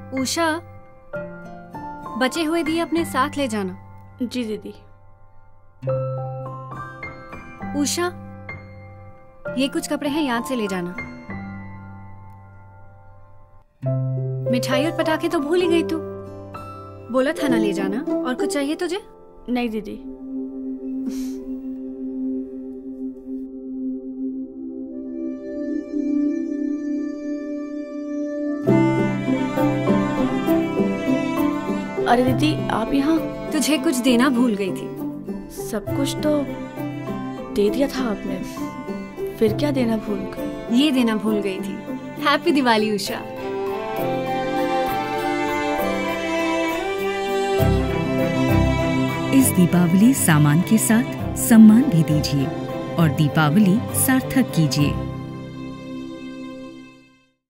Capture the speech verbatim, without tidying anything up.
उषा, बचे हुए दिए अपने साथ ले जाना। जी दीदी। उषा, ये कुछ कपड़े हैं, याद से ले जाना। मिठाई और पटाखे तो भूल ही गई तू। बोला था ना ले जाना। और कुछ चाहिए तुझे? नहीं दीदी। अरे दीदी, आप यहाँ? तुझे कुछ देना भूल गई थी। सब कुछ तो दे दिया था आपने, फिर क्या देना भूल गई? ये देना भूल गई थी। हैप्पी दिवाली उषा। इस दीपावली सामान के साथ सम्मान भी दीजिए और दीपावली सार्थक कीजिए।